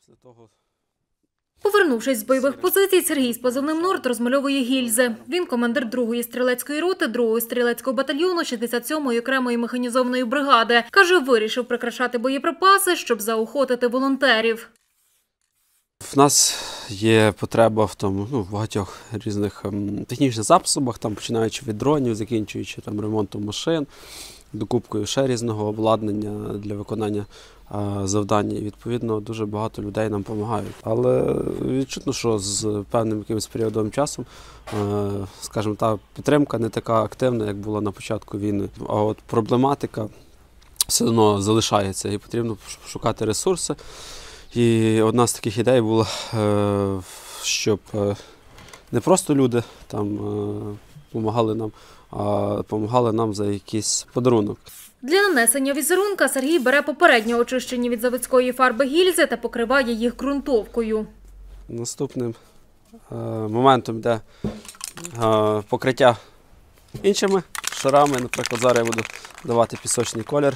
Повернувшись з бойових позицій, Сергій з позивним «Норд» розмальовує гільзи. Він командир 2-ї стрілецької роти 2-го стрілецького батальйону 67-ї окремої механізованої бригади. Каже, вирішив прикрашати боєприпаси, щоб заохотити волонтерів. В нас є потреба в тому, в багатьох різних технічних засобах, починаючи від дронів, закінчуючи ремонтом машин, докупкою ще різного обладнання для виконання завдань. І, відповідно, дуже багато людей нам допомагають. Але відчутно, що з певним якимось періодом часу, скажімо так, підтримка не така активна, як була на початку війни. А от проблематика все одно залишається і потрібно шукати ресурси. І одна з таких ідей була, щоб не просто люди допомагали нам, а допомагали нам за якийсь подарунок. Для нанесення візерунка Сергій бере попередньо очищені від заводської фарби гільзи та покриває їх ґрунтовкою. Наступним моментом йде покриття іншими шарами. Наприклад, зараз я буду давати пісочний колір.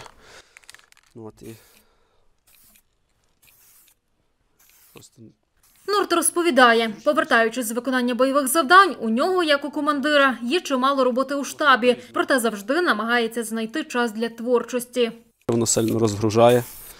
Норд розповідає, повертаючись з виконання бойових завдань, у нього, як у командира, є чимало роботи у штабі, проте завжди намагається знайти час для творчості. Воно сильно розгружає,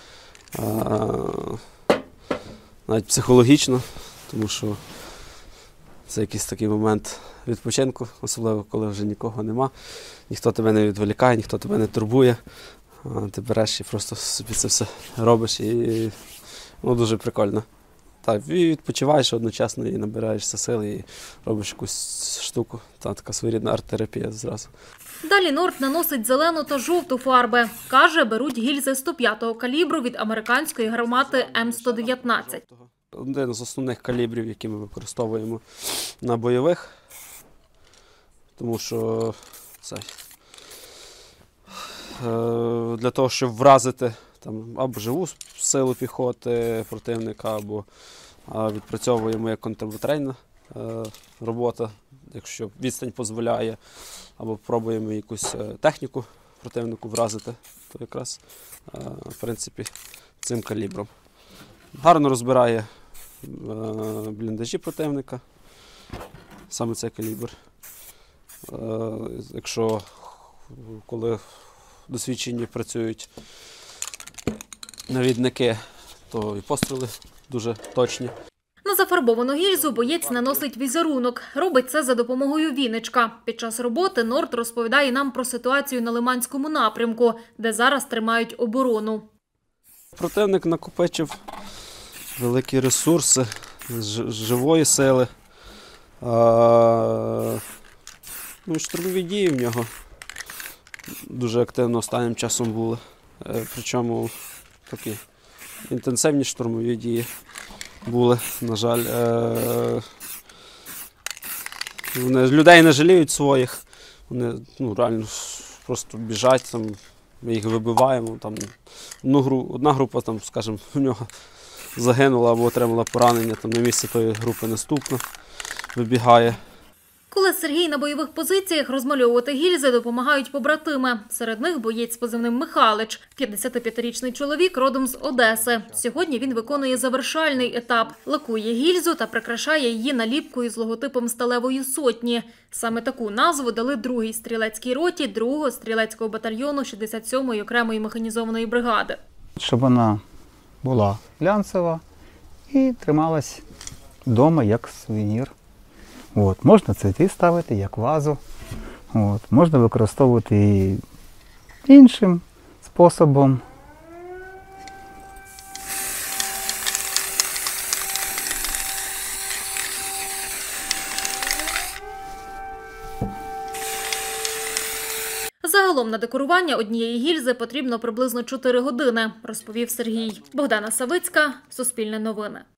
навіть психологічно, тому що це якийсь такий момент відпочинку, особливо коли вже нікого нема, ніхто тебе не відволікає, ніхто тебе не турбує, ти береш і просто собі це все робиш, і воно дуже прикольно. Так, і відпочиваєш одночасно і набираєшся сили і робиш якусь штуку. Така своєрідна арт-терапія зразу. Далі Норд наносить зелену та жовту фарби. Каже, беруть гільзи 105-го калібру від американської гармати М119. Один з основних калібрів, які ми використовуємо на бойових, тому що для того, щоб вразити або живу силу піхоти противника, або відпрацьовуємо як контрбатарейна робота, якщо відстань дозволяє, або пробуємо якусь техніку противнику вразити, то якраз, в принципі, цим калібром. Гарно розбирає бліндажі противника, саме цей калібр. Якщо, коли досвідчені працюють навідники, то і постріли дуже точні. На зафарбовану гільзу боєць наносить візерунок. Робить це за допомогою віничка. Під час роботи Норд розповідає нам про ситуацію на Лиманському напрямку, де зараз тримають оборону. Противник накопичив великі ресурси живої сили. Штурмові дії в нього дуже активно останнім часом були. Причому такі інтенсивні штурмові дії були, на жаль. Вони людей не жаліють своїх, вони реально просто біжать, ми їх вибиваємо. Одна група, скажімо, у нього загинула або отримала поранення, на місце тої групи наступна вибігає. Коли Сергій на бойових позиціях, розмальовувати гільзи допомагають побратими. Серед них боєць з позивним Михалич, 55-річний чоловік родом з Одеси. Сьогодні він виконує завершальний етап. Лакує гільзу та прикрашає її наліпкою з логотипом Сталевої сотні. Саме таку назву дали 2-й стрілецькій роті 2-го стрілецького батальйону 67-ї окремої механізованої бригади. Щоб вона була глянцева і трималась вдома як сувенір. Можна цвіти ставити, як вазу. Можна використовувати і іншим способом. Загалом на декорування однієї гільзи потрібно приблизно 4 години, розповів Сергій. Богдана Савицька, Суспільне новини.